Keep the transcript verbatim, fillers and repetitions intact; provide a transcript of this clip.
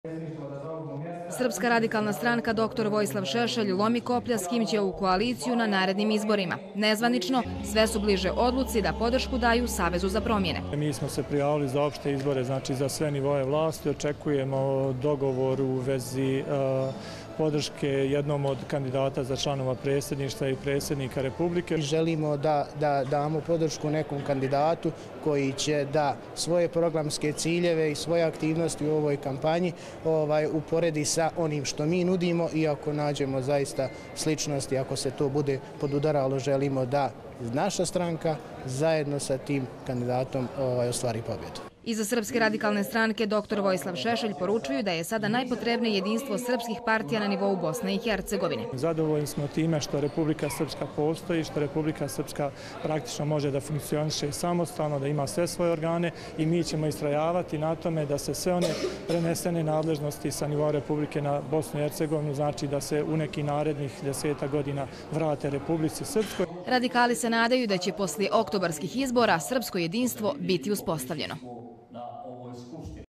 Srpska radikalna stranka doktor Vojislav Šešelj lomi koplja s kim će u koaliciju na narednim izborima. Nezvanično, sve su bliže odluci da podršku daju Savezu za promjene. Mi smo se prijavili za opšte izbore, znači za sve nivoje vlasti. Očekujemo dogovor u vezi podrške jednom od kandidata za članova predsjedništva i predsjednika Republike. Želimo da, da damo podršku nekom kandidatu koji će da svoje programske ciljeve i svoje aktivnosti u ovoj kampanji ovaj, uporedi sa onim što mi nudimo i ako nađemo zaista sličnosti, ako se to bude podudaralo, želimo da naša stranka zajedno sa tim kandidatom ovaj, ostvari pobjedu. Iza Srpske radikalne stranke doktor Vojislav Šešelj poručuju da je sada najpotrebnije jedinstvo srpskih partija na nivou Bosne i Hercegovine. Zadovoljni smo time što Republika Srpska postoji, što Republika Srpska praktično može da funkcioniše samostalno, da ima sve svoje organe i mi ćemo istrajavati na tome da se sve one prenesene nadležnosti sa nivoa Republike na Bosnu i Hercegovinu, znači da se u neki narednih deseta godina vrate Republici Srpskoj. Radikali se nadaju da će poslije oktobarskih izbora srpsko jedinstvo biti uspostavljeno.